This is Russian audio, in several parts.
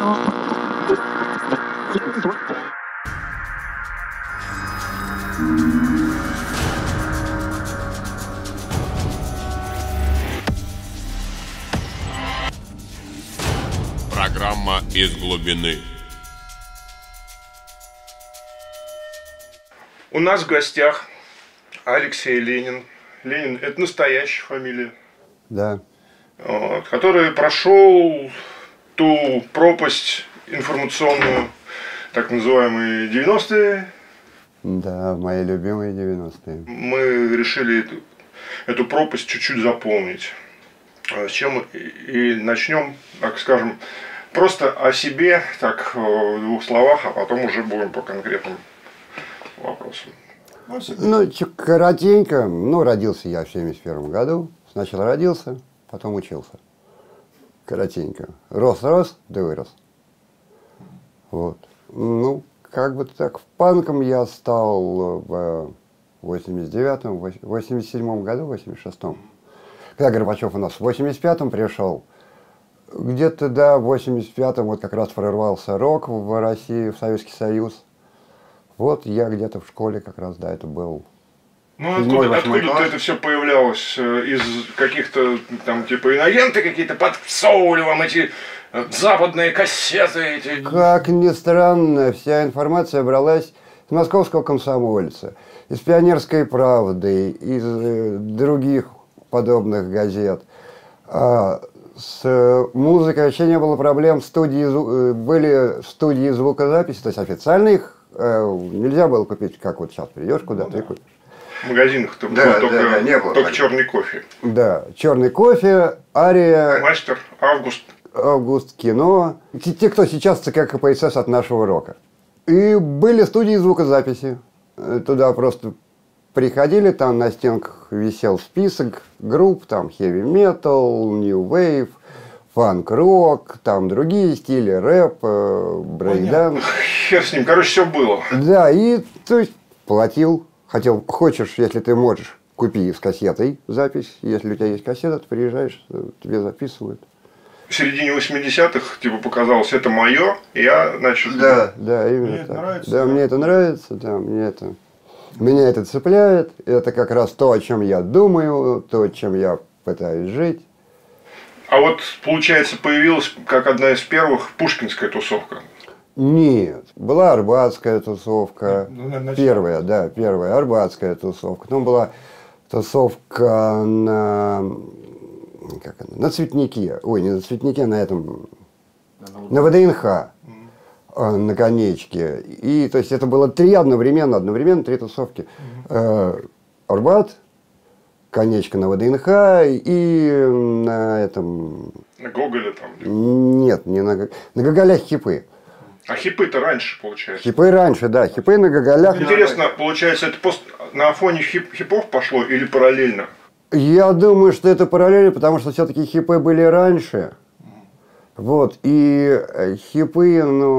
Программа «Из глубины». У нас в гостях Алексей Ленин. Ленин – это настоящая фамилия. Да. Вот, который прошел ту пропасть информационную, так называемые 90-е. Да, мои любимые 90-е. Мы решили эту пропасть чуть-чуть заполнить. С чем и начнем, так скажем, просто о себе, так в двух словах, а потом уже будем по конкретным вопросам. Ну, коротенько. Ну, родился я в 71 году. Сначала родился, потом учился. Коротенько. Рос, да вырос. Вот. Ну, как бы так. Панком я стал в 89-м, 87-м году, 86-м. Когда Горбачев у нас в 85-м пришел, где-то, да, в 85-м вот как раз прорвался рок в России, в Советский Союз. Вот я где-то в школе как раз, да, это был. Ну, откуда это все появлялось? Из каких-то там, типа, иноагенты какие-то подсовывали вам эти западные кассеты? Эти... Как ни странно, вся информация бралась из «Московского комсомольца», из «Пионерской правды», из других подобных газет. С музыкой вообще не было проблем. Были студии звукозаписи, то есть официально их нельзя было купить, как вот сейчас придешь куда-то и купишь. В магазинах-то да, был да, не было, только черный кофе. Да, черный кофе, Ария, Мастер, Август, кино. Те, кто сейчас ЦК КПСС от нашего рока. И были студии звукозаписи. Туда просто приходили, там на стенках висел список групп, там heavy metal, new wave, фанк-рок, там другие стили, рэп, брейкданс. Хер с ним, короче, все было. Да, и то есть платил, хочешь, если ты можешь, купи с кассетой запись, если у тебя есть кассета, ты приезжаешь, тебе записывают. В середине 80-х, типа, показалось, это мое, и я начал... Да, именно мне так. Это нравится, да, мне это нравится, да, меня это цепляет, это как раз то, о чем я думаю, то, чем я пытаюсь жить. А вот, получается, появилась, как одна из первых, пушкинская тусовка. Нет, была арбатская тусовка, первая арбатская тусовка, потом была тусовка на Цветнике, не на Цветнике, на на ВДНХ, на Конечке. И, то есть, это было одновременно три тусовки. Арбат, Конечка на ВДНХ и на этом... На Гоголя там? Нет, не на Гоголях хипы. А хипы-то раньше, получается? Хипы раньше, да. Хипы на Гоголях. Интересно, получается, это на фоне хипов пошло или параллельно? Я думаю, что это параллельно, потому что все-таки хипы были раньше. Вот. И хипы,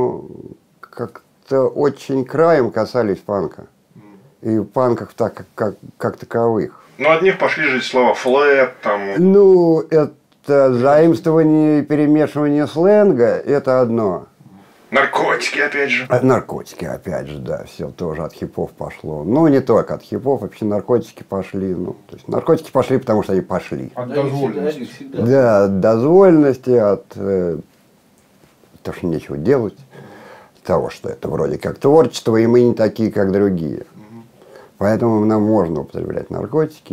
как-то очень краем касались панка. И панков как таковых. Ну, от них пошли же слова флэт, там... Ну, это заимствование и перемешивание сленга, это одно. Наркотики, опять же. Наркотики, опять же, да, все тоже от хипов пошло. Ну, не только от хипов, вообще наркотики пошли. То есть наркотики пошли, потому что они пошли. От дозволенности. Да, от дозволенности, от того, что нечего делать, того, что это вроде как творчество, и мы не такие, как другие. Поэтому нам можно употреблять наркотики,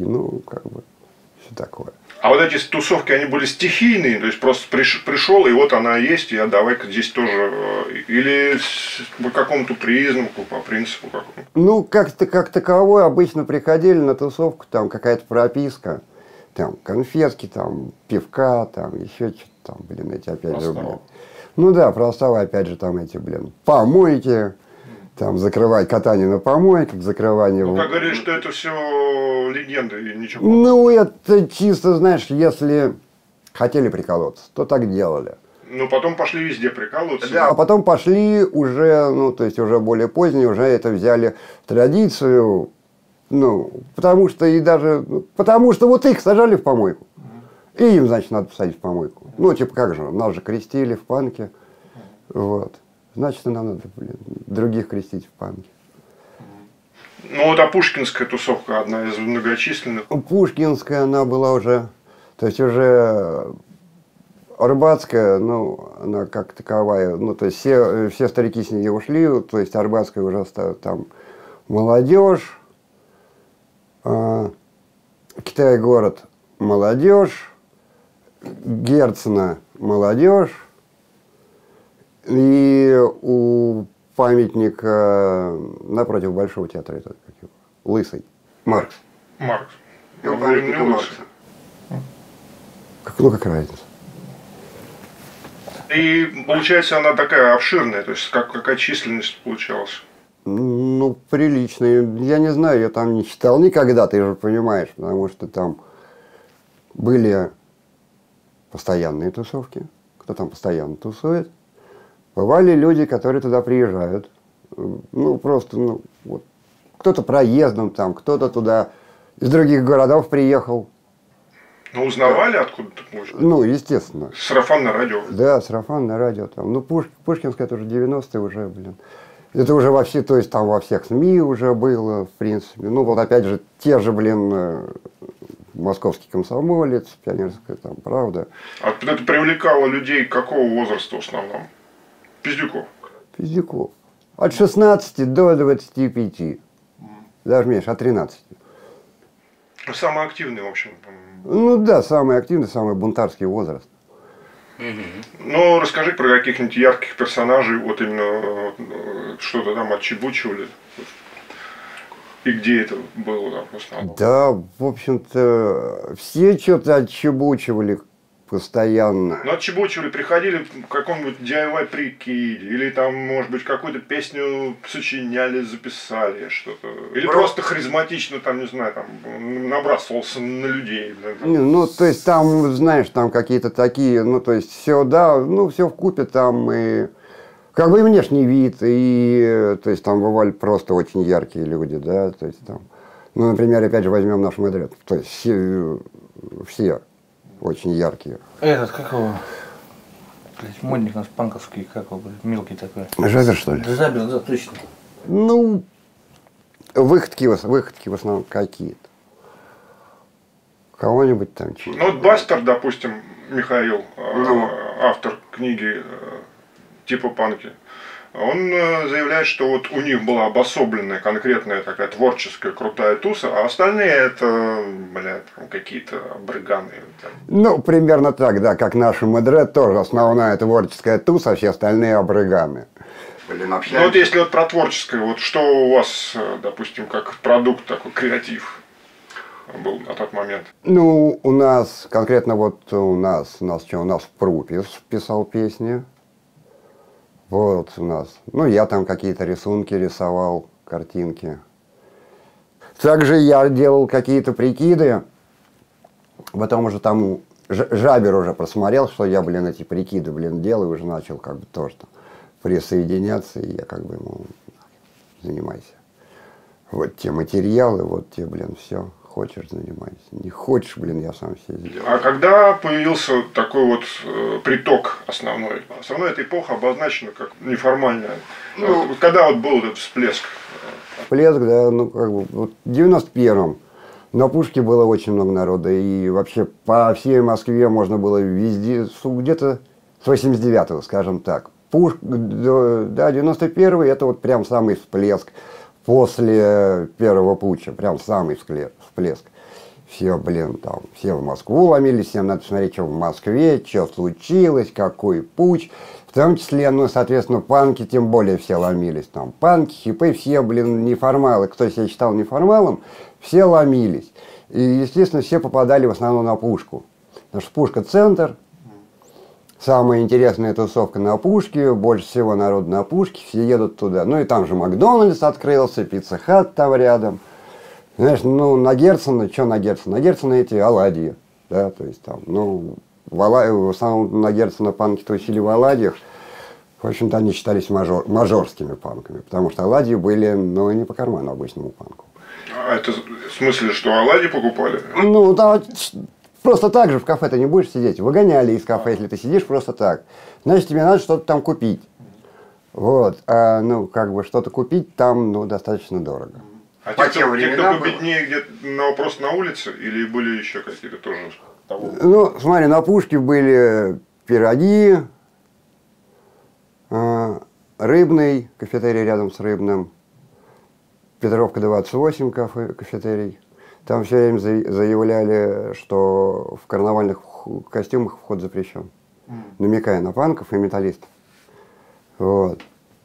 все такое. А вот эти тусовки, они были стихийные, то есть просто пришел, и вот она есть, и давай-ка здесь тоже, или по какому-то признаку, по принципу какому-то? Как таковой обычно приходили на тусовку, там какая-то прописка, там конфетки, там пивка, там еще что-то, там, эти опять же, простого, опять же, там эти, помойки. Там закрывать катание на помойках, закрывание... Как говорили, что это все легенды и ничего. Это чисто, знаешь, если хотели приколоться, то так делали. Потом пошли везде прикалываться. Да, а потом пошли уже, то есть уже более поздние, уже это взяли в традицию, потому что потому что вот их сажали в помойку. И им, значит, надо посадить в помойку. Как же, нас же крестили в панке. Вот. Значит, нам надо, блин, других крестить в панке. Ну вот, а пушкинская тусовка одна из многочисленных. Пушкинская, она была уже, то есть уже Арбатская, ну, она как таковая, ну, то есть все старики с нее ушли, то есть Арбатская уже там молодежь, Китай-город молодежь, Герцена молодежь, и у памятника напротив Большого театра, этот, как его, Лысый, Маркс. Маркс. И у памятника Маркса. Ну, как разница? И получается она такая обширная, то есть какая численность получалась? Ну, приличная. Я не знаю, я там не читал никогда, ты же понимаешь, потому что там были постоянные тусовки, кто там постоянно тусует. Бывали люди, которые туда приезжают. Ну, просто, ну, вот. Кто-то проездом там, кто-то туда из других городов приехал. Ну, узнавали откуда-то, может? Ну, естественно. Сарафанное радио. Да, сарафанное радио там. Ну, Пушкинская, это уже 90-е уже, блин. Это уже вообще, то есть там во всех СМИ уже было, в принципе. Ну, вот опять же, те же, блин, Московский комсомолец, Пионерская, там, Правда. А это привлекало людей какого возраста в основном? Пиздюков? Пиздюков. От 16 до 25. Даже меньше, от 13. Самый активный, в общем. Ну да, самый активный, самый бунтарский возраст. Ну, расскажи про каких-нибудь ярких персонажей, вот именно что-то там отчебучивали. И где это было, да, в основном? Да, в общем-то, все что-то отчебучивали постоянно. Ну, отчебучивали, приходили к какому-нибудь DIY прикиде, или там, может быть, какую-то песню сочиняли, записали что-то. Или просто харизматично, там, не знаю, там, набрасывался на людей. Ну, то есть там, знаешь, там какие-то такие, ну, то есть все, да, ну, все вкупе там и как бы и внешний вид, и, то есть там бывали просто очень яркие люди, да, то есть там, ну, например, опять же возьмем наш Медред, то есть все очень яркие. Этот, как его, блядь, модник наш панковский, как его, блядь, мелкий такой. Жабер, что ли? Да, Жабер, да, точно. Ну, выходки в основном какие-то. Кого-нибудь там. Ну, вот Бастер, допустим, Михаил, автор книги типа панки, он заявляет, что вот у них была обособленная конкретная такая творческая крутая туса, а остальные это, блядь, какие-то брыганы. Ну, примерно так, да, как наши Медред тоже основная творческая туса, а все остальные обрыганы. Блин, общаемся. Ну вот если вот про творческое, вот что у вас, допустим, как продукт такой, креатив был на тот момент? Ну, у нас, конкретно вот у нас Прупис писал песни. Вот у нас. Ну, я там какие-то рисунки рисовал, картинки. Также я делал какие-то прикиды. Потом уже там Жабер уже просмотрел, что я, блин, эти прикиды, блин, делаю, уже начал как бы тоже там присоединяться, и я как бы ему занимайся. Вот те материалы, вот те, блин, все. Хочешь, занимайся. Не хочешь, блин, я сам все сделаю. А когда появился такой вот приток основной? Основная эта эпоха обозначена как неформальная. Ну, вот когда вот был этот всплеск? Всплеск, да, ну как бы, вот в 91-м на Пушке было очень много народа. И вообще по всей Москве можно было везде, где-то с 89-го, скажем так. Да, 91-й это вот прям самый всплеск. После первого путча, прям самый всплеск. Все, блин, там, все в Москву ломились, всем надо смотреть, что в Москве, что случилось, какой путч. В том числе, ну, соответственно, панки тем более все ломились. Там панки, хипы, все, блин, неформалы. Кто себя считал неформалом, все ломились. И, естественно, все попадали в основном на Пушку. Потому что Пушка центр. Самая интересная тусовка на Пушке, больше всего народу на Пушке, все едут туда. Ну и там же Макдональдс открылся, Пицца Хат там рядом. Знаешь, ну на Герцена, что на Герцена? На Герцена эти оладьи, да, то есть там, ну, в основном на Герцена панки тусили в оладьях. В общем-то, они считались мажорскими панками, потому что оладьи были, ну, не по карману обычному панку. А это в смысле, что оладьи покупали? Ну, да. Просто так же в кафе ты не будешь сидеть. Выгоняли из кафе, если ты сидишь просто так. Значит, тебе надо что-то там купить. Вот. А, ну, как бы что-то купить там, ну, достаточно дорого. А По те, тем кто временам победнее, где просто на улице, или были еще какие-то тоже того? Ну, смотри, на Пушке были пироги, Рыбный, кафетерий рядом с Рыбным, Петровка 28, кафетерий. Там все время заявляли, что в карнавальных костюмах вход запрещен, намекая на панков и металлистов. Вот.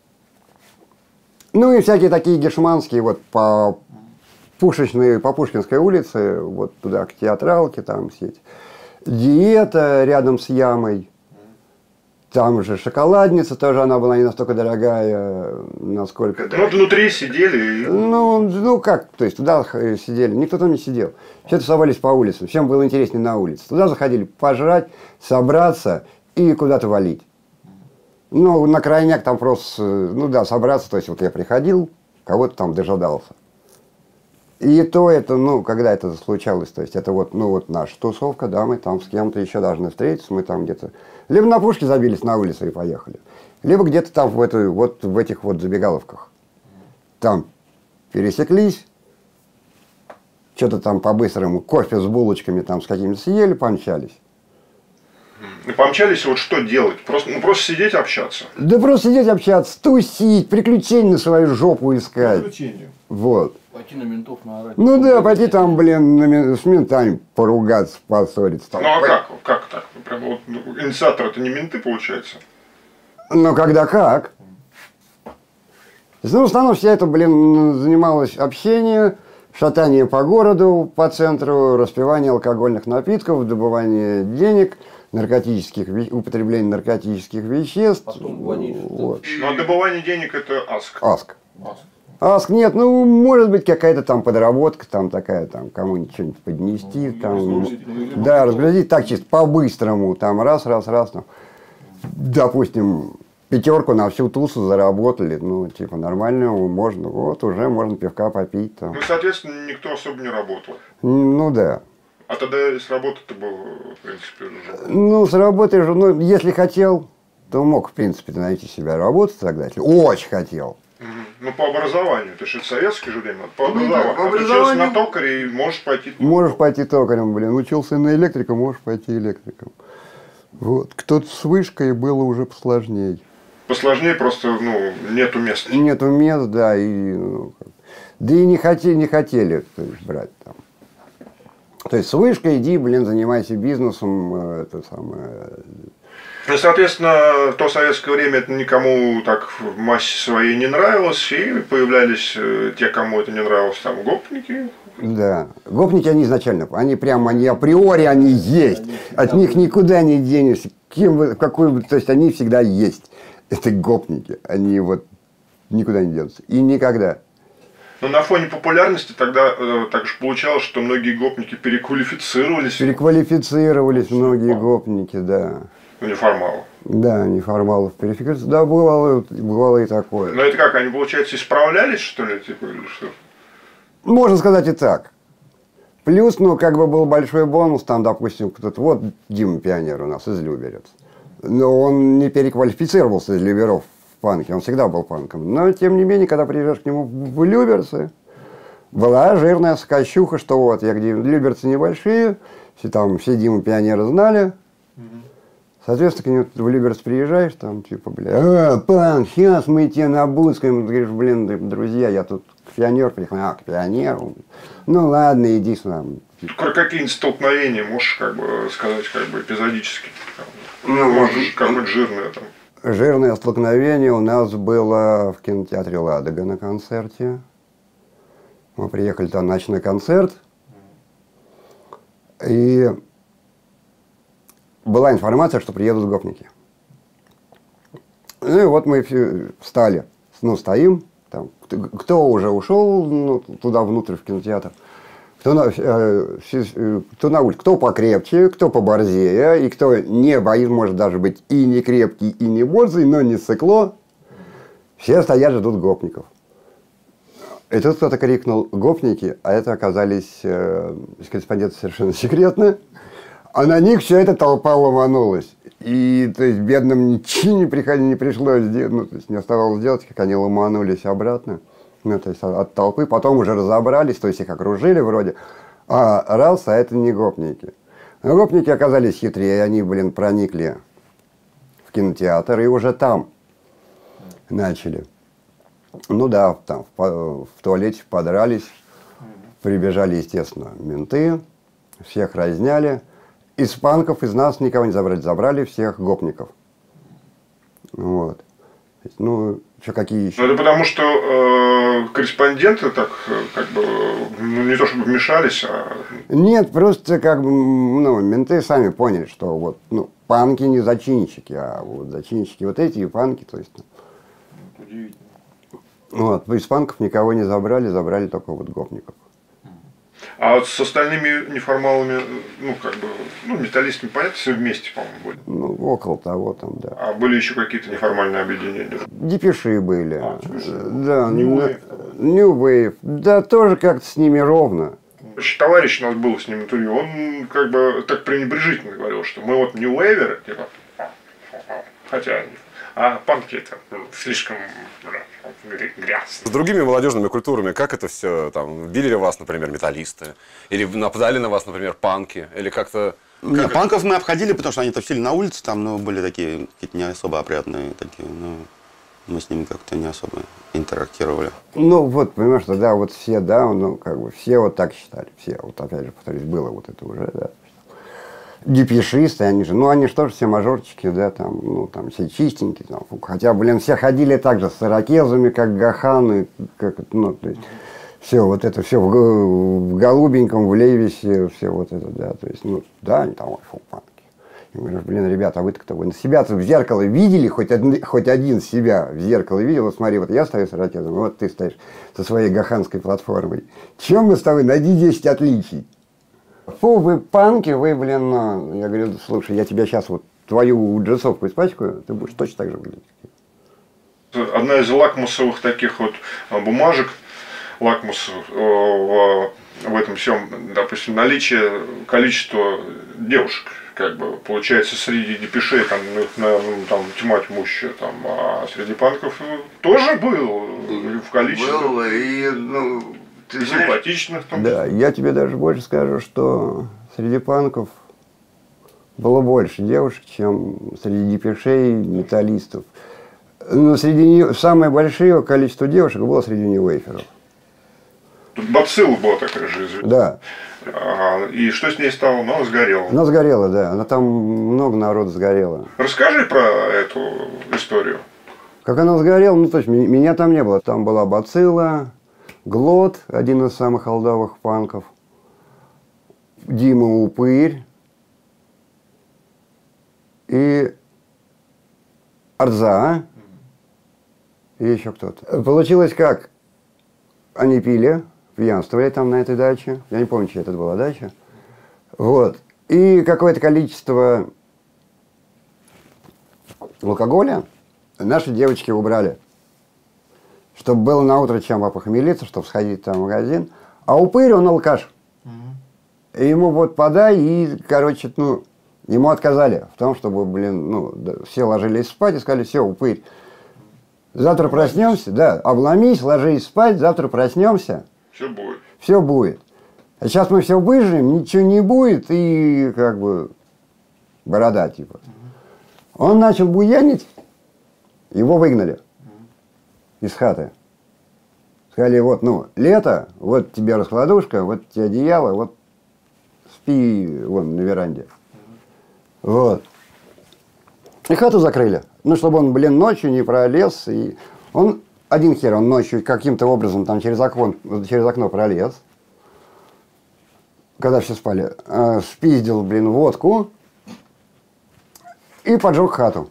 Ну и всякие такие гешманские, вот по Пушкинской улице, вот туда к театралке, там все эти. Диета рядом с Ямой. Там же шоколадница тоже, она была не настолько дорогая, насколько... Ну, внутри сидели. Ну как, то есть туда сидели, никто там не сидел. Все тусовались по улицам, всем было интереснее на улице. Туда заходили пожрать, собраться и куда-то валить. Ну, на крайняк там просто, ну да, собраться, то есть вот я приходил, кого-то там дожидался. И то это, ну, когда это случалось, то есть это вот, ну, вот наша тусовка, да, мы там с кем-то еще должны встретиться, мы там где-то, либо на Пушке забились на улицу и поехали, либо где-то там в этих вот забегаловках. Там пересеклись, что-то там по-быстрому, кофе с булочками там с какими-то съели, помчались. И помчались, вот что делать? Просто сидеть, общаться. Да просто сидеть, общаться, тусить, приключения на свою жопу искать. Приключения. Вот. Пойти на ментов наорать. Ну да, пойти там, блин, с ментами поругаться, поссориться. Там. Ну а как так? Прям вот инициатор это не менты, получается? Ну когда как. Ну, в основном вся это, блин, занималось общение, шатание по городу, по центру, распивание алкогольных напитков, добывание денег, употребление наркотических веществ. Потом водишь. Вот. Ну а добывание денег это АСК. Аск. Аск нет, ну, может быть, какая-то там подработка, там такая, там, кому-нибудь что-нибудь поднести, там, да, разгрузить так чисто, по-быстрому, там, раз, там, допустим, 5 на всю тусу заработали, ну, типа, нормально, можно, вот, уже можно пивка попить, там. Ну, соответственно, никто особо не работал. Ну, да. А тогда с работы-то был, в принципе, уже. Ну, с работы же, ну, если хотел, то мог, в принципе, найти себе работу тогда, если очень хотел. Ну, по образованию, это же советское же время, по Ну, да, образованию. по Учился образованию. на токаре и можешь пойти. Можешь пойти токарем, блин, учился на электрика, можешь пойти электриком. Вот, кто-то с вышкой было уже посложнее. Посложнее просто, ну, нету места. Нету мест, да, и, ну, да и не хотели то есть, брать там. То есть с вышкой иди, блин, занимайся бизнесом, это самое. Ну, соответственно, в то советское время это никому так в массе своей не нравилось, и появлялись те, кому это не нравилось, там, гопники. Да, гопники они изначально, они прямо, они априори, они есть, от них никуда не денешься, то есть они всегда есть, это гопники, они вот никуда не денутся, и никогда. Но на фоне популярности тогда так же получалось, что многие гопники переквалифицировались. Переквалифицировались многие гопники, да. Неформалов. Да, неформалов переквалифицировались, да, бывало и такое. Но это как, они, получается, исправлялись, что ли, типа, или что? Можно сказать и так. Плюс, ну, как бы был большой бонус, там, допустим, кто-то, вот Дима Пионер у нас из Люберец. Но он не переквалифицировался из Люберов в панке, он всегда был панком. Но, тем не менее, когда приезжаешь к нему в Люберцы, была жирная скачуха, что вот, Люберцы небольшие, все Диму Пионера знали. Соответственно, к нему в Люберцы приезжаешь, там, типа, бля, панк, сейчас мы тебе набускаем. Ты говоришь, блин, друзья, я тут к Пионеру приехал, к Пионеру. Ну, ладно, иди сюда. Какие-нибудь столкновения, можешь, как бы, сказать, как бы, эпизодически? Ну, может, какое-нибудь жирное там. Жирное столкновение у нас было в кинотеатре «Ладога» на концерте. Мы приехали там на ночной концерт. И была информация, что приедут гопники. Ну и вот мы встали, ну стоим, там, кто уже ушел ну, туда внутрь в кинотеатр, кто на улице, кто покрепче, кто поборзее, и кто не боится, может даже быть и не крепкий, и не борзый, но не сыкло, все стоят, ждут гопников. И тут кто-то крикнул «гопники», а это оказались корреспонденты совершенно секретно. А на них вся эта толпа ломанулась. И, то есть, бедным ничего не пришлось сделать, ну, то есть, не оставалось делать, как они ломанулись обратно, ну, то есть, от толпы. Потом уже разобрались, то есть, их окружили вроде. А раз, а это не гопники. Но гопники оказались хитрее, они, блин, проникли в кинотеатр и уже там начали. Ну да, там в туалете подрались, прибежали, естественно, менты, всех разняли. Из панков, из нас никого не забрали, забрали всех гопников. Вот. Ну, что, какие еще? Ну, это потому, что корреспонденты так, как бы, ну, не то чтобы вмешались, а... Нет, просто, как бы, ну, менты сами поняли, что вот, ну, панки не зачинщики, а вот зачинщики вот эти и панки, то есть... Удивительно. Вот, из панков никого не забрали, забрали только вот гопников. А вот с остальными неформалами, ну, как бы, ну, металлистами, понятно, все вместе, по-моему, были. Ну, около того там, да. А были еще какие-то неформальные объединения? Депеши были. Депеши. Да, New Wave. New Wave. Да, тоже как-то с ними ровно. Товарищ у нас был с ним интервью, он как бы так пренебрежительно говорил, что мы вот New Wave'еры, типа, хотя, а панки это слишком грязно. С другими молодежными культурами, как это все, там, били ли вас, например, металлисты? Или нападали на вас, например, панки? Или как-то... Не, панков мы обходили, потому что они тусили на улице, там, ну, были такие какие-то не особо опрятные такие, ну, мы с ними как-то не особо интерактировали. Ну, вот, понимаешь, что, да, вот все, да, ну, как бы, все вот так считали, все, вот, опять же, повторюсь, было вот это уже, да. Депешисты, они же, ну, они же тоже все мажорчики, да, там, ну, там, все чистенькие, там, хотя, блин, все ходили так же с ирокезами, как гаханы, как, ну, то есть, все вот это, все в голубеньком, в левисе, все вот это, да, то есть, ну, да, они там, фу, панки. Я говорю, блин, ребята, а вы-то кто? Вы на себя-то в зеркало видели? Хоть один себя в зеркало видел? Вот смотри, вот я стою с ирокезом, вот ты стоишь со своей гаханской платформой. Чем мы с тобой? Найди 10 отличий. Фу, вы панки, вы, блин, ну. Я говорю, слушай, я тебя сейчас вот твою джинсовку испачкаю, ты будешь точно так же выглядеть. Одна из лакмусовых таких вот бумажек, лакмусов в этом всем, допустим, наличие количества девушек, как бы, получается, среди депешей там, там тьма тьмущая, там, а среди панков тоже был в количестве. Было, и, ну... Ты симпатичных там. Да, я тебе даже больше скажу, что среди панков было больше девушек, чем среди депешей, металлистов. Но среди самое большое количество девушек было среди нью-вейферов. Тут бацилла была такая же известная. Да. И что с ней стало? Она сгорела. Она сгорела, да. Она там много народу сгорело. Расскажи про эту историю. Как она сгорела, ну точно, меня там не было. Там была бацилла, Глот, один из самых олдовых панков, Дима Упырь и Арза и еще кто-то. Получилось как? Они пили, пьянствовали там на этой даче. Я не помню, чья это была дача. Вот. И какое-то количество алкоголя наши девочки убрали. Чтобы было на утро чем похмелиться, чтобы сходить там в магазин. А Упырь, он алкаш. И ему вот подай, и, короче, ну, ему отказали в том, чтобы, блин, ну, все ложились спать и сказали, все, Упырь, завтра проснемся, да, обломись, ложись спать, завтра проснемся. Все будет. Все будет. А сейчас мы все выживем, ничего не будет, и как бы борода типа. Он начал буянить, его выгнали из хаты. Сказали, вот, ну, лето, вот тебе раскладушка, вот тебе одеяло, вот спи вон на веранде. Вот. И хату закрыли. Ну, чтобы он, блин, ночью не пролез. И он, один хер, он ночью каким-то образом там через окно пролез. Когда все спали. Спиздил, блин, водку. И поджег хату.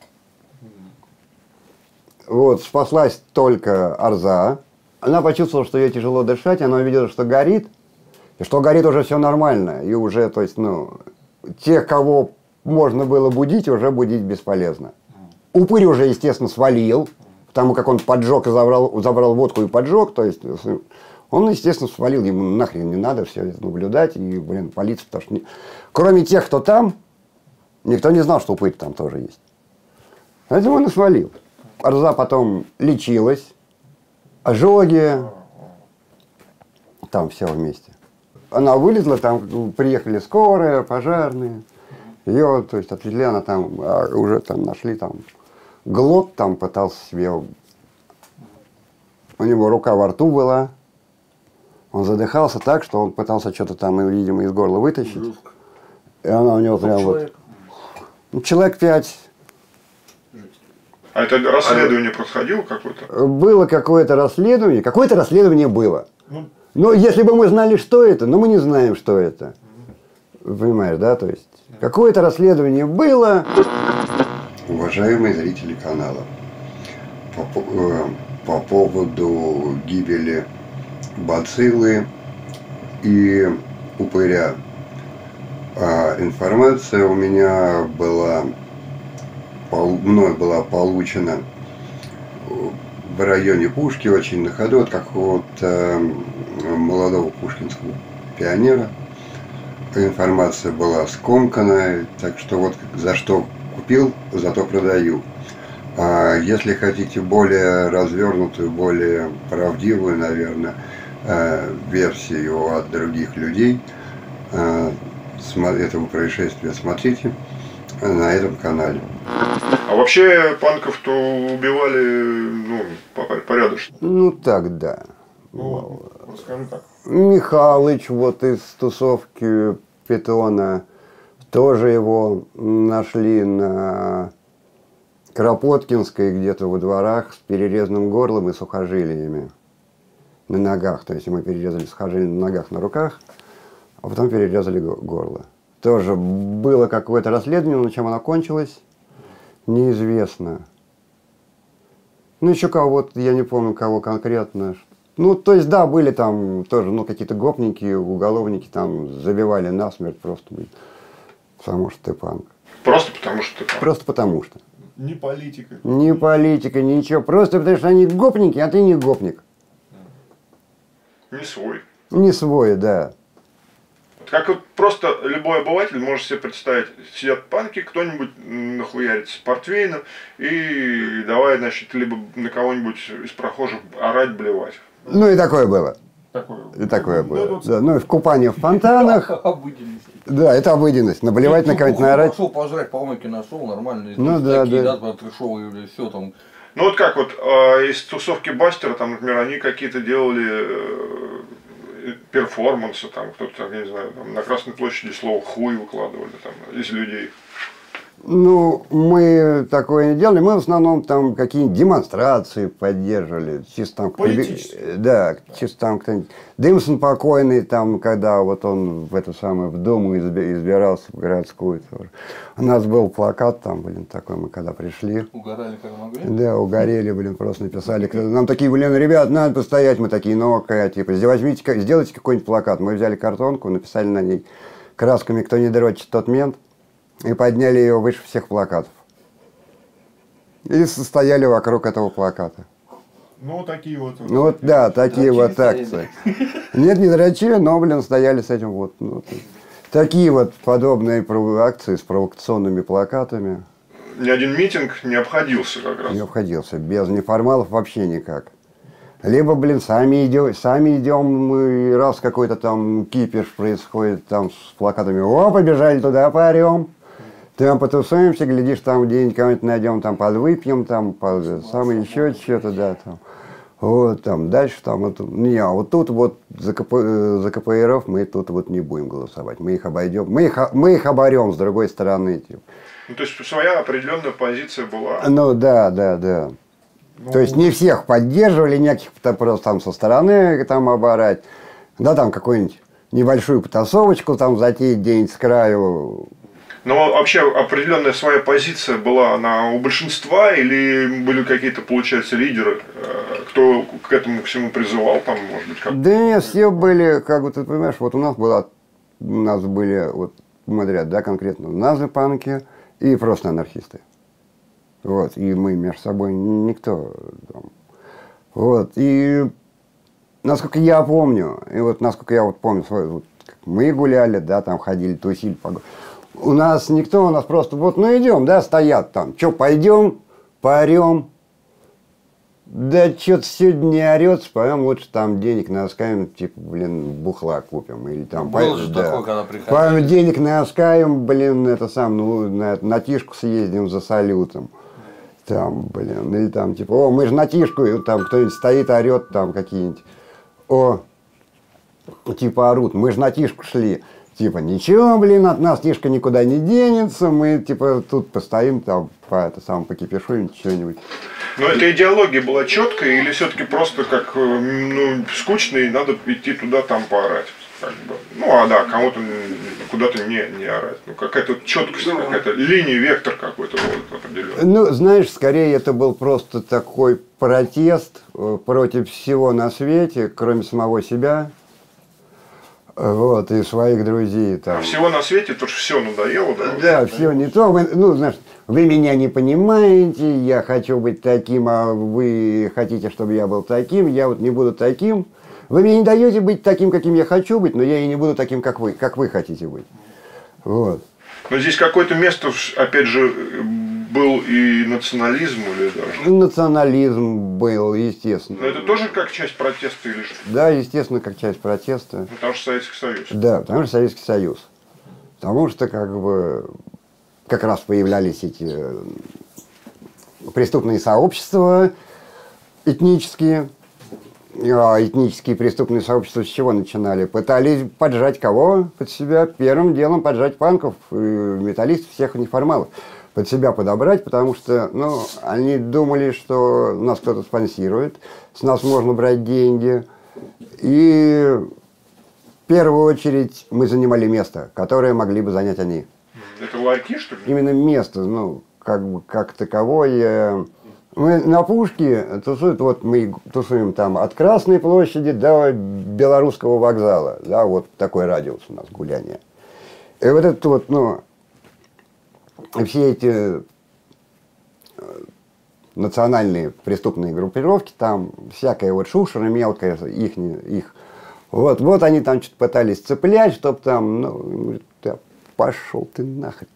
Вот, спаслась только Арза. Она почувствовала, что ей тяжело дышать, она увидела, что горит. И что горит уже все нормально. И уже, то есть, ну, тех, кого можно было будить, уже будить бесполезно. Упырь уже, естественно, свалил, потому как он поджег и забрал водку и поджег. То есть, Он, естественно, свалил, ему нахрен не надо все это наблюдать, и, блин, полиция, потому что кроме тех, кто там, никто не знал, что упырь там тоже есть. Поэтому он и свалил. Арза потом лечилась, ожоги, там все вместе. Она вылезла, там приехали скорая, пожарные. Ее, то есть, отвезли, она там, уже там нашли там глот, там пытался себе, у него рука во рту была. Он задыхался так, что он пытался что-то там, видимо, из горла вытащить. И она у него прям вот... Человек 5. А это расследование происходило какое-то? Было какое-то расследование было. Но если бы мы знали, что это, но мы не знаем, что это. Понимаешь, да? То есть, какое-то расследование было. Уважаемые зрители канала, по поводу гибели бациллы и упыря. Информация у меня была, мной была получена в районе Пушки, очень на ходу, от какого-то молодого пушкинского пионера. Информация была скомканная, так что вот за что купил, зато продаю. А если хотите более развернутую, более правдивую, наверное, версию от других людей этого происшествия, смотрите на этом канале. А вообще панков-то убивали, ну, порядочно. Ну тогда. Ну, расскажи так. Михалыч вот из тусовки Питона, тоже его нашли на Кропоткинской где-то во дворах с перерезанным горлом и сухожилиями на ногах. То есть мы перерезали сухожилия на ногах, на руках, а потом перерезали горло. Тоже было какое-то расследование, но чем оно кончилось, неизвестно. Ну, еще кого-то, я не помню, кого конкретно. Ну, то есть, да, были там тоже, ну, какие-то гопники, уголовники там забивали насмерть просто, блин, потому что ты панк. Просто потому что ты панк? Просто потому что. Не политика. Не политика, ничего. Просто потому что они гопники, а ты не гопник. Не свой. Не свой, да. Как вот просто любой обыватель может себе представить, сидят панки, кто-нибудь нахуярится с портвейном и давай, значит, либо на кого-нибудь из прохожих орать, блевать. Ну и такое было. Такое. И такое было. Да, ну и в купании в фонтанах. Обыденность. Да, это обыденность. Наблевать на кого-нибудь, наорать. Пошел пожрать, помойки нашел, нормально. Ну да, такие, да. трешовые, или все там. Ну вот как вот из тусовки Бастера, там, например, они какие-то делали перформансы, там, кто-то, я не знаю, там, на Красной площади слово «хуй» выкладывали там, из людей. Ну, мы такое не делали. Мы в основном там какие-нибудь демонстрации поддерживали. Чисто там... Политические? Да, чисто там кто-нибудь... Дымсон покойный, там, когда вот он в эту самую, в Думу избирался, в городскую тоже. У нас был плакат там, блин, такой, мы когда пришли. Угорали как могли? Да, угорели, блин, просто написали. Нам такие, блин, ребят, надо постоять. Мы такие, ну, типа, возьмите, сделайте какой-нибудь плакат. Мы взяли картонку, написали на ней красками «Кто не дрочит, тот мент». И подняли ее выше всех плакатов. И стояли вокруг этого плаката. Ну, такие вот. Ну, вот, да, такие вот акции. Нет, не дрочили, но, блин, стояли с этим вот. Ну, такие вот подобные акции с провокационными плакатами. Ни один митинг не обходился как раз. Не обходился. Без неформалов вообще никак. Либо, блин, сами идем, и раз какой-то там кипиш происходит, там с плакатами, о, побежали туда, поорем. Там потусуемся, глядишь, там где-нибудь кого-нибудь найдем, там подвыпьем, там самое еще что-то, да, там. Вот, там, дальше там, вот, не, а вот тут вот за КПРФ мы тут вот не будем голосовать, мы их обойдем, мы их оборем с другой стороны, типа. Ну, то есть своя определенная позиция была. Ну, да. Ну, то есть не всех поддерживали, неких просто там со стороны там оборать, да, там какую-нибудь небольшую потасовочку там затеять где-нибудь с краю. Но вообще определенная своя позиция была она у большинства или были какие-то, получается, лидеры, кто к этому всему призывал, там, может быть, как? Да нет, все были, как бы ты понимаешь, вот у нас были, вот, смотрят, да, конкретно назы-панки и просто анархисты. Вот, и мы между собой никто там. Вот, и насколько я помню, и вот насколько я вот помню, вот, мы гуляли, да, там ходили, тусили. У нас никто, у нас просто вот, ну идем, да, стоят там. Че, пойдем, поорем. Да что-то сегодня не орется, поем лучше там денег наскаем, типа, блин, бухла купим. Или там, Было же такое, когда приходили. поем денег наскаем, блин, это сам, ну, на Тишку съездим за салютом. Там, блин, или там, типа, о, мы же на Тишку, и там кто-нибудь стоит, орет, там какие-нибудь. О, типа орут, мы же на Тишку шли. Типа, ничего, блин, от нас Тишка никуда не денется, мы, типа, тут постоим, там, покипишуем, что-нибудь. Но эта идеология была четкая или все-таки просто как, ну, скучно и надо идти туда, там поорать? Как бы. Ну, а да, кому-то куда-то не орать. Ну, какая-то четкость, какая-то линия, вектор какой-то вот определенный. Ну, знаешь, скорее это был просто такой протест против всего на свете, кроме самого себя. Вот, и своих друзей там. Всего на свете, то что все надоело, да? Да, все не то. Вы, ну, знаешь, вы меня не понимаете, я хочу быть таким, а вы хотите, чтобы я был таким, я вот не буду таким. Вы мне не даете быть таким, каким я хочу быть, но я и не буду таким, как вы хотите быть. Вот. Но здесь какое-то место, опять же, был и национализм или даже? Национализм был, естественно. Но это тоже как часть протеста или что? Да, естественно, как часть протеста. Потому что Советский Союз. Да, потому что Советский Союз. Потому что как бы как раз появлялись эти преступные сообщества этнические. Этнические преступные сообщества с чего начинали? Пытались поджать кого? Под себя. Первым делом поджать панков, металлистов, всех неформалов. Под себя подобрать, потому что, ну, они думали, что нас кто-то спонсирует, с нас можно брать деньги. И в первую очередь мы занимали место, которое могли бы занять они. Это ларьки, что ли? Именно место, ну, как бы как таковое. Мы на Пушке тусуем, вот мы тусуем там от Красной площади до Белорусского вокзала. Да, вот такой радиус у нас гуляния. И вот это вот, ну, все эти национальные преступные группировки, там всякая вот шушера мелкая, их. Вот они там что-то пытались цеплять, чтобы там, ну, да, пошел ты нахрен.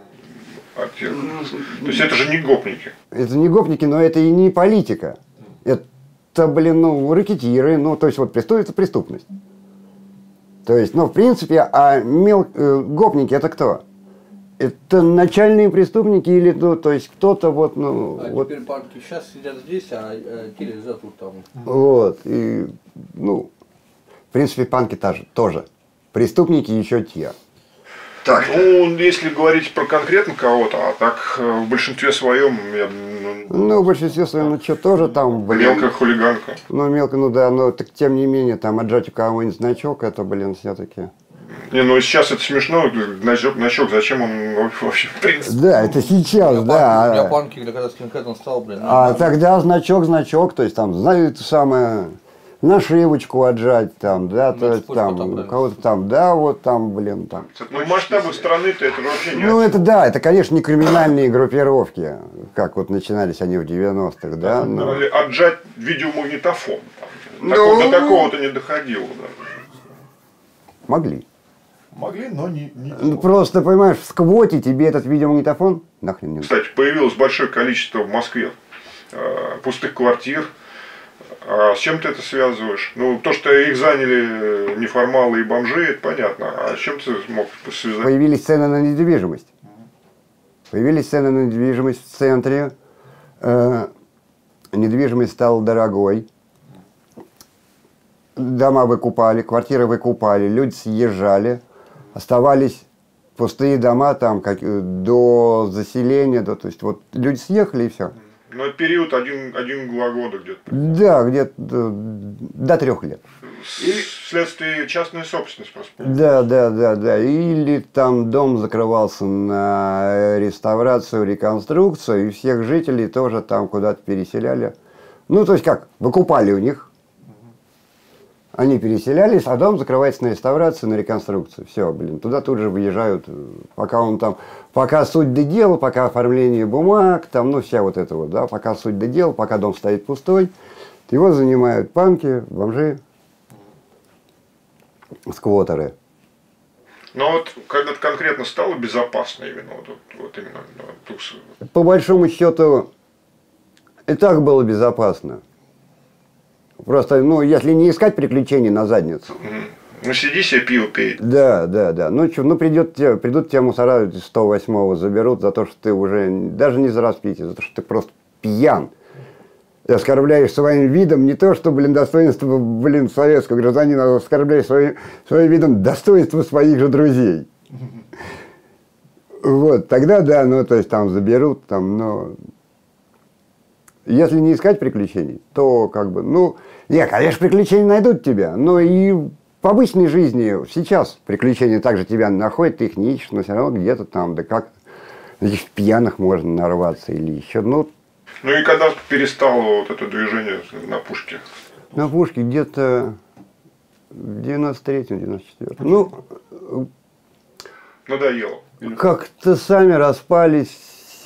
То есть это же не гопники. Это не гопники, но это и не политика. Это, блин, ну, рэкетиры, ну, то есть вот это преступность. То есть, ну, в принципе, гопники это кто? Это начальные преступники или, ну, то есть кто-то вот, ну... А вот, теперь панки сейчас сидят здесь, а те лежат тут там. Вот, и, ну, в принципе, панки тоже. Преступники еще те. Так. Ну, если говорить про конкретно кого-то, а так в большинстве своем... Ну, в большинстве своем, ну, что, тоже там, блин... Мелкая хулиганка. Ну, мелко, ну да, но так, тем не менее, там, отжать у кого-нибудь значок, это, блин, все-таки... Не, ну сейчас это смешно, значок, зачем он вообще, в принципе? Да, это сейчас, да. Я панки, когда скинхедом стал, блин. А тогда значок, то есть там, знаете, самое, нашивочку отжать, там, да, то есть там, у кого-то там, да, вот там, блин, там. Ну, масштабы страны-то это вообще не... Ну, это да, это, конечно, не криминальные группировки, как вот начинались они в 90-х, да. Но... Отжать видеомагнитофон. До такого-то не доходило, да. Могли. Могли, но не Ну, просто, понимаешь, в сквоте тебе этот видеомагнитофон нахрен не нужен. Кстати, появилось большое количество в Москве пустых квартир. А с чем ты это связываешь? Ну, то, что их заняли неформалы и бомжи, это понятно. А с чем ты мог связать? Появились цены на недвижимость. Появились цены на недвижимость в центре. Недвижимость стала дорогой. Дома выкупали, квартиры выкупали, люди съезжали. Оставались пустые дома там до заселения, то есть вот люди съехали и все. Ну, это период 1-2 года где-то. Да, где-то до 3 лет. И вследствие частной собственности просто. Да. Или там дом закрывался на реставрацию, реконструкцию, и всех жителей тоже там куда-то переселяли. Ну, то есть как, выкупали у них. Они переселялись, а дом закрывается на реставрацию, на реконструкцию. Все, блин, туда тут же выезжают, пока суть до дела, пока оформление бумаг, там, ну, вся вот эта вот, да, пока суть до дела, пока дом стоит пустой, его занимают панки, бомжи, сквотеры. Но вот когда конкретно стало безопасно именно, вот именно тусы. По большому счету, и так было безопасно. Просто, ну, если не искать приключений на задницу. Ну, сиди себе, пиво пей. Да. Ну, придут тебе мусора 108-го, заберут за то, что ты уже, даже не за распитие, за то, что ты просто пьян. И оскорбляешь своим видом не то, что, достоинство, советского гражданина, а оскорбляешь своим видом достоинство своих же друзей. Вот, тогда да, ну, то есть там заберут, там, но... Если не искать приключений, то конечно, приключения найдут тебя, но и в обычной жизни сейчас приключения также тебя находят, ты их не ищешь, но все равно где-то там, да как, этих пьяных можно нарваться или еще, Ну и когда перестало вот это движение на Пушке? На Пушке где-то в 93-м, 94-м. Ну, надоело. Как-то сами распались.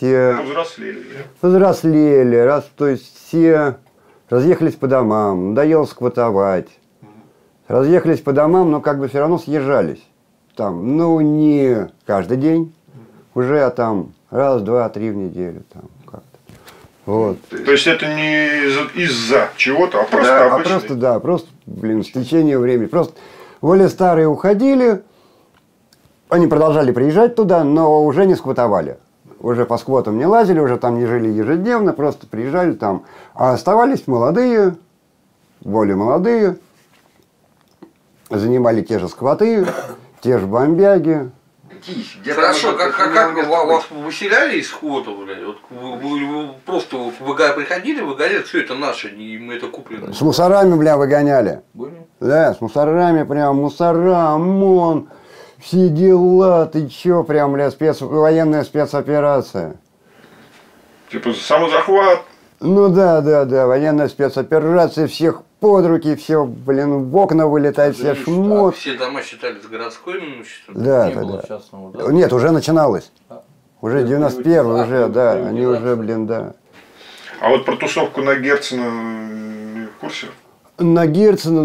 Повзрослели, то есть все разъехались по домам, надоело сквотовать. Разъехались по домам, но все равно съезжались. Там, не каждый день, уже, а там раз, два, три в неделю. Там, как-то. Вот. То есть это не из-за чего-то, а просто обычный? Просто, с течением времени. Просто более старые уходили, они продолжали приезжать туда, но уже не сквотовали. Уже по сквотам не лазили, уже там не жили ежедневно, просто приезжали там. А оставались молодые, более молодые, занимали те же сквоты, те же бомбяги. Хорошо, как вас выселяли из сквота, блядь? Вот вы просто приходили, выгоняли, все это наше, мы это куплено. С мусорами, выгоняли. Были? Да, с мусорами, мусора, ОМОН. Все дела, ты чё, военная спецоперация. Типа самозахват? Ну да, военная спецоперация, всех под руки, все, в окна вылетает, все шмот. Все дома считались городской имуществом? Да. Частного, да? Нет, уже начиналось. Уже 91-й, уже, да, они уже, да. А вот про тусовку на Герцена в курсе? На Герцена,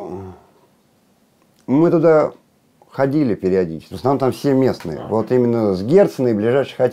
мы туда... ходили периодически. В основном там все местные. Вот именно с Герцена и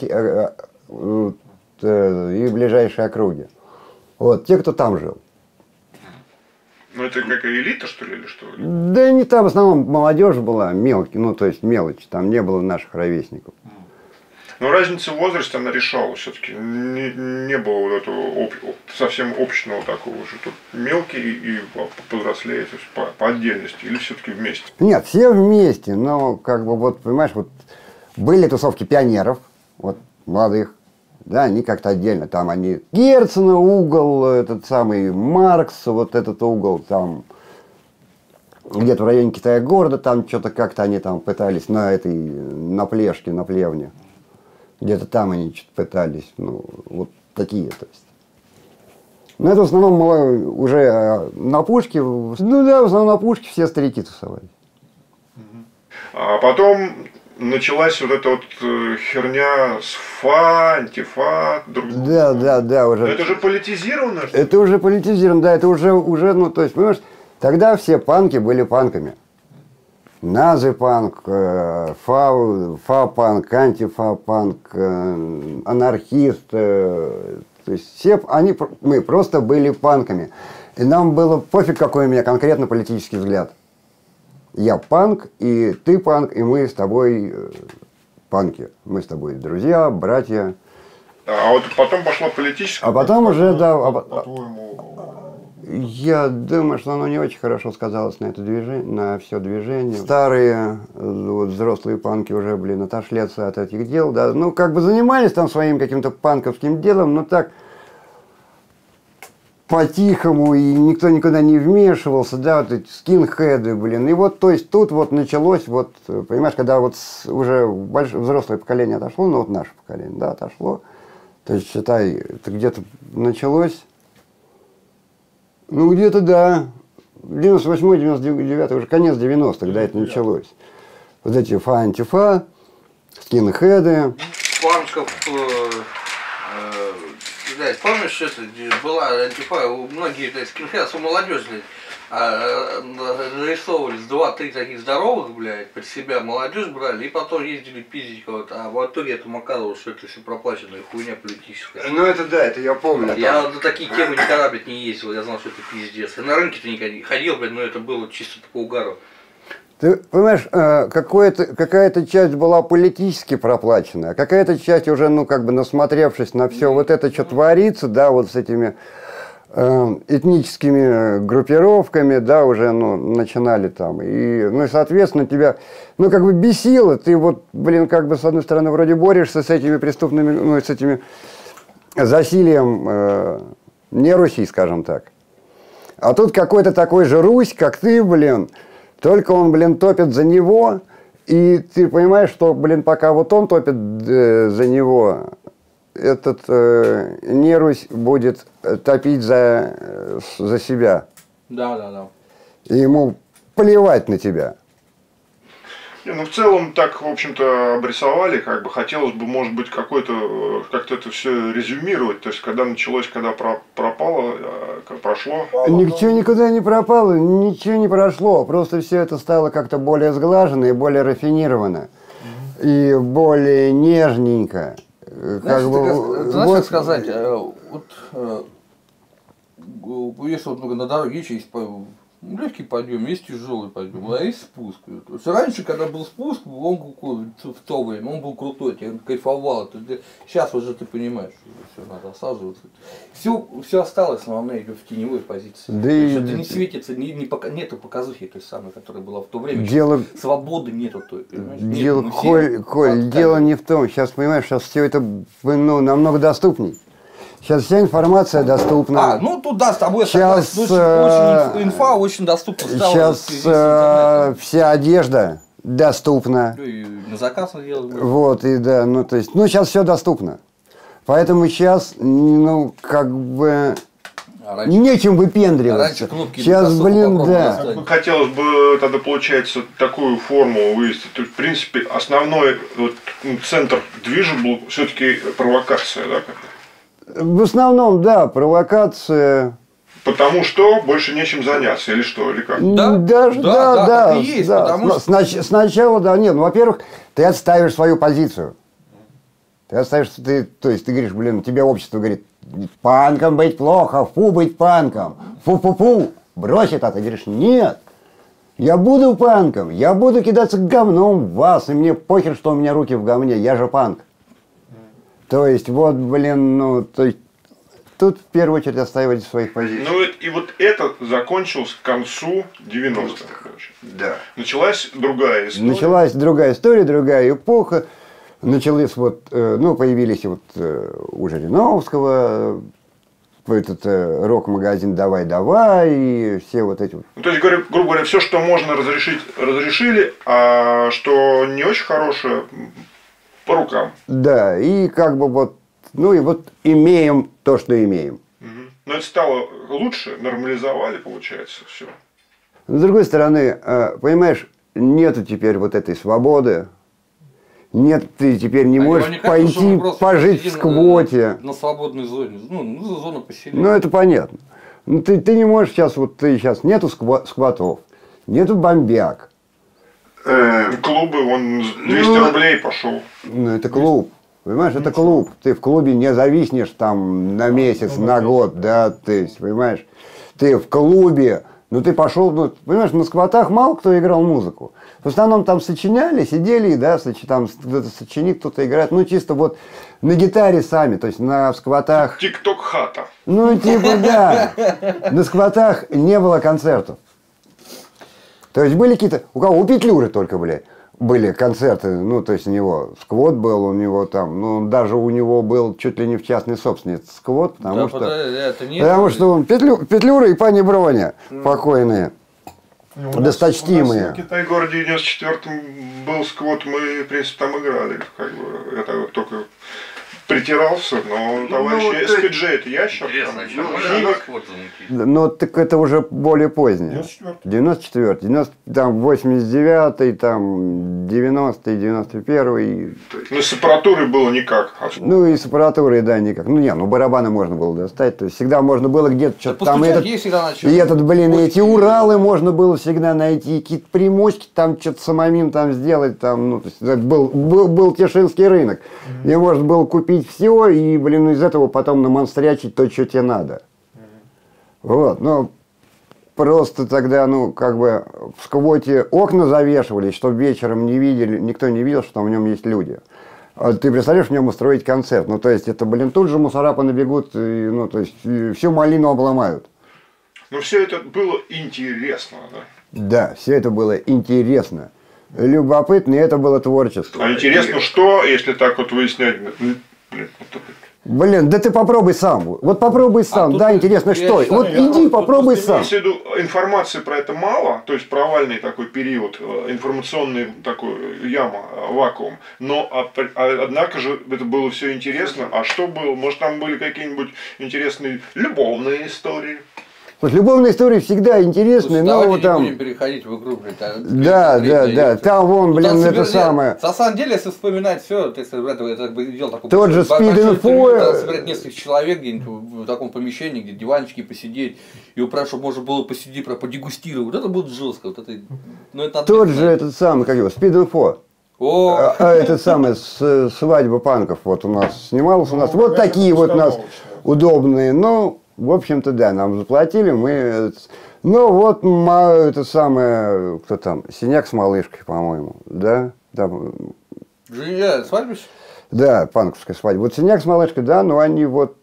ближайшие округи. Вот, те, кто там жил. Ну, это какая элита, что ли, или что? Да не там, в основном молодежь была мелкий, то есть мелочь. Там не было наших ровесников. Но разница в возрасте, она решала все-таки. Не было вот этого совсем общего такого же. Тут мелкие и повзрослее, то есть по отдельности, или все-таки вместе? Нет, все вместе, но понимаешь, были тусовки пионеров, молодых, да, они как-то отдельно, там они Герцена угол, этот самый Маркс, вот этот угол, там где-то в районе Китая-города, там что-то как-то они там пытались на Плешке, на Плевне. Где-то там они что-то пытались, вот такие, то есть. Но это в основном уже на Пушке, в основном на Пушке все старики тусовались. А потом началась вот эта вот херня с антифа, Да, уже. Но это же политизировано? Это уже политизировано, да, это уже, то есть, понимаешь, тогда все панки были панками. Нази-панк, фа-панк, антифа-панк, анархист. То есть мы просто были панками. И нам было пофиг, какой у меня конкретно политический взгляд. Я панк, и ты панк, и мы с тобой панки. Мы с тобой друзья, братья. А вот потом пошла политическая. А потом уже, да. По-твоему... Я думаю, что оно не очень хорошо сказалось на это движение, на все движение. Старые, взрослые панки уже, отошли от этих дел, да. Занимались там своим каким-то панковским делом, но так по-тихому, и никто никуда не вмешивался, да, вот эти скинхеды, И вот, то есть, тут началось, понимаешь, когда уже взрослое поколение отошло, наше поколение, да, отошло, то есть, считай, это где-то началось. Где-то, да, 98-й, 99-й, уже конец 90-х, когда это началось. Вот эти антифа, скинхеды. Панков блядь, помнишь, это была антифа, многие, блядь, скинхедс, молодежь, блядь, нарисовывались 2-3 таких здоровых, блядь, под себя молодежь брали, и потом ездили пиздить кого-то, а в итоге это оказалось, что это все проплаченная хуйня политическая. Ну это да, это я помню. Я на такие темы никогда, блядь, не ездил, я знал, что это пиздец. Я на рынке-то никогда не ходил, блядь, но это было чисто по угару. Ты понимаешь, какая-то часть была политически проплаченная, а какая-то часть уже, ну, как бы насмотревшись на все вот это, что творится, да, вот с этими этническими группировками, да, уже, ну, начинали там. И, ну, и, соответственно, тебя, ну, как бы бесило. Ты вот, блин, как бы, с одной стороны, вроде борешься с этими преступными, ну, с этими засилием не Руси, скажем так. А тут какой-то такой же Русь, как ты, блин, только он, блин, топит за него, и ты понимаешь, что, блин, пока вот он топит за него, этот нерусь будет топить за себя. Да. И ему плевать на тебя. Не, ну в целом так, в общем-то, обрисовали, как бы хотелось бы, может быть, как-то это все резюмировать, то есть когда началось, когда пропало, прошло. Ничего никуда не пропало, ничего не прошло, просто все это стало как-то более сглажено и более рафинировано, и более нежненько. Знаешь, знаешь, как сказать, если вот на дороге есть легкий подъем, есть тяжелый подъем, а есть спуск. То есть раньше, когда был спуск, он был в то время, он был крутой, я кайфовал. Сейчас уже ты понимаешь, что все надо осаживаться. Все осталось, но она идет в теневой позиции. Да это не светится, нету показухи той самой, которая была в то время. Дело... Свободы нету той, понимаешь? Дело, Коль, дело не в том, сейчас, понимаешь, сейчас все это, ну, намного доступней. Сейчас вся информация доступна. Ну туда с тобой сейчас, очень инфа очень доступна стала. Сейчас вся одежда доступна. И на заказ делать. Вот, и да, ну то есть, ну сейчас все доступно. Поэтому сейчас, ну, как бы нечем выпендриваться. Сейчас, блин, да. Хотелось бы тогда, получается, такую формулу вывести. То есть, в принципе, основной вот, центр движа был все-таки провокация, да? В основном, да, провокация. Потому что больше нечем заняться, или что, или как? Да. Так и есть, потому что... Сначала, да, нет, ну, во-первых, ты отставишь свою позицию. Ты отставишь, то есть ты говоришь, блин, тебе общество говорит, панком быть плохо, фу быть панком, фу-фу-фу, брось это, ты говоришь, нет, я буду панком, я буду кидаться говном в вас, и мне похер, что у меня руки в говне, я же панк. То есть, вот, блин, ну, то есть, тут в первую очередь отстаивать своих позиций. Ну, и вот это закончилось к концу 90-х. Да. Началась другая история. Началась другая история, другая эпоха. Начались вот, ну, появились вот у Жириновского этот рок-магазин «Давай-давай» и все вот эти вот. Ну, то есть, грубо говоря, все, что можно разрешить, разрешили, а что не очень хорошее, по рукам. Да, и как бы вот, ну и вот имеем то, что имеем. Но это стало лучше, нормализовали, получается, все. С другой стороны, понимаешь, нету теперь вот этой свободы. Нет, ты теперь не можешь пойти пожить в сквоте. На свободной зоне, ну зона поселения. Ну, это понятно. Ну, ты не можешь сейчас, вот ты сейчас нету сквотов, нету бомбяк. Клубы, он 200 рублей пошел. Ну, это клуб. Понимаешь, это клуб. Ты в клубе не зависнешь там на месяц, на год, да, ты, понимаешь. Ты в клубе, ну ты пошел, ну, понимаешь, на сквотах мало кто играл музыку. В основном там сочиняли, сидели, да, там кто-то сочинит, кто-то играет, ну чисто вот на гитаре сами, то есть на сквотах. Тик-ток-хата. Ну, типа, да. На сквотах не было концертов. То есть были какие-то, у кого? У Петлюры только, блядь, были концерты, ну, то есть у него сквот был, у него там, ну, даже у него был чуть ли не в частной собственности сквот, потому что он Петлюра и пани Броня покойные, досточтимые. В Китай-городе в 94-м был сквот, мы, в принципе, там играли, как бы, это только притирался, но товарищ СПДЖ это ящер. Интересно, там, еще ну, можно Зивик. Ну, так это уже более позднее. 94-й, там 89-й, там 90-й, 91-й. Ну, с аппаратурой было никак. Ну, и с аппаратурой, да, никак. Ну, барабаны можно было достать. То есть всегда можно было где-то что-то там. И этот, блин, и эти Уралы можно было всегда найти. Какие-то примочки там, что-то самим там сделать. Там, ну, то есть, это был Тишинский рынок. Где можно было купить все и, блин, из этого потом намонстрячить то, что тебе надо. Вот, ну, просто тогда, ну, как бы в сквоте окна завешивались, чтобы вечером не видели, никто не видел, что там в нем есть люди. А ты представляешь, в нем устроить концерт? Ну, то есть, это, блин, тут же мусора понабегут, и, ну, то есть, всю малину обломают. Ну, все это было интересно, да? Да, все это было интересно. Любопытно, и это было творчество. А интересно, что, если так вот выяснять? Блин, да ты попробуй сам. Вот попробуй сам. Да, интересно, что. Вот иди, попробуй сам. Имеется в виду, информации про это мало, то есть провальный такой период, информационный такой яма, вакуум. Но, однако же, это было все интересно. А что было? Может, там были какие-нибудь интересные любовные истории? Вот любовные истории всегда интересные, но вот там... не будем переходить в игру, Да. Там вон, блин, это самое... На самом деле, если вспоминать все, это делал такой... Тот же Speed-Info... Собрать несколько человек где-нибудь в таком помещении, где диванчики посидеть, и упрашивать, чтобы можно было посидеть, подегустировать. Вот это будет жестко. Вот это, ну, это тот же этот самый, как его, Speed-Info. Это самое, свадьба панков вот у нас снималась. У нас вот такие вот у нас удобные, но... В общем-то, да, нам заплатили, мы... Ну, вот, это самое, кто там, Синяк с малышкой, по-моему, да? Свадьба? Да, панковская свадьба. Вот Синяк с малышкой, да, но они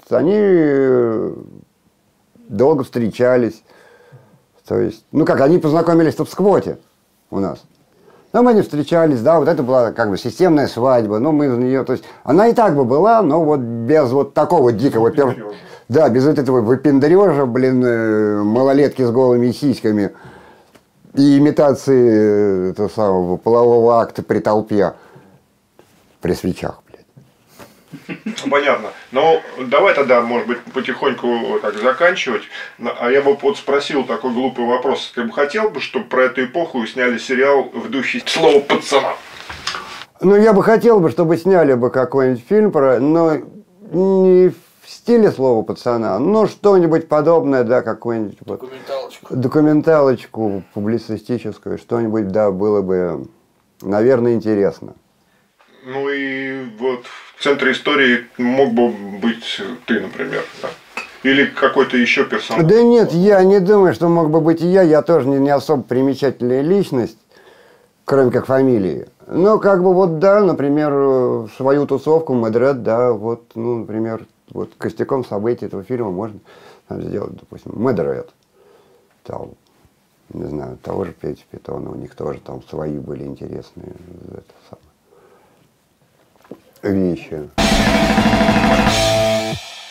долго встречались. То есть, ну как, они познакомились-то в сквоте у нас. Там они встречались, да, вот это была как бы системная свадьба, ну мы за нее, то есть, она и так бы была, но вот без вот такого дикого... Да, без вот этого выпендрежа, блин, малолетки с голыми сиськами и имитации этого самого полового акта при толпе, при свечах, блядь. Понятно. Но давай тогда, может быть, потихоньку так заканчивать. А я бы вот спросил такой глупый вопрос. Ты бы хотел бы, чтобы про эту эпоху сняли сериал в духе «Слово пацана»? Ну, я бы хотел бы, чтобы сняли бы какой-нибудь фильм про... Но не в стиле «Слова пацана», но что-нибудь подобное, да, какую-нибудь вот, документалочку публицистическую, что-нибудь, да, было бы, наверное, интересно. Ну и вот в центре истории мог бы быть ты, например, да? Или какой-то еще персонаж? Да нет, я не думаю, что мог бы быть и я тоже не особо примечательная личность, кроме как фамилии. Но как бы вот, да, например, свою тусовку, Мэдред, да, вот, ну, например, вот костяком событий этого фильма можно сделать, допустим, Мэдред. Там, не знаю, того же Петю Питона, у них тоже там свои были интересные вещи.